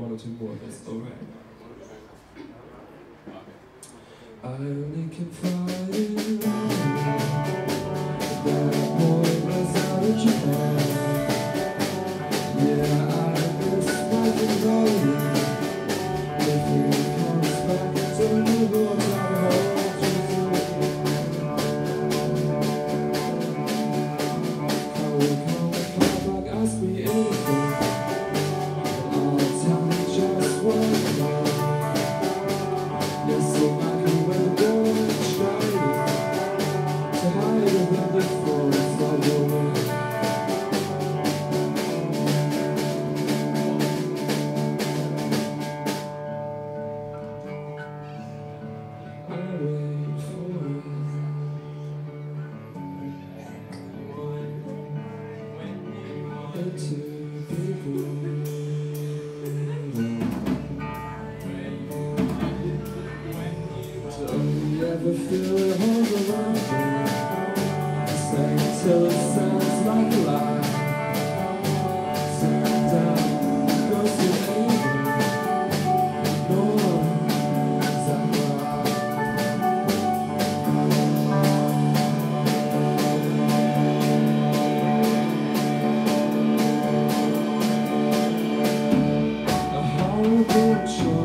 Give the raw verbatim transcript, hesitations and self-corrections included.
one or two more of this. Alright. I only can fly in that boy was out of Japan. Yeah, I miss my Mongolia. If he comes back to the world, I hope I will come come back, ask me anything. I'll tell you just what I know. Yes, so I can wear the shiny to hide in the forest of the wind. Ever feel it hold around me? Sing till it sounds like a lie. Sing down, goes to angel. No one is that right. A horrible choice.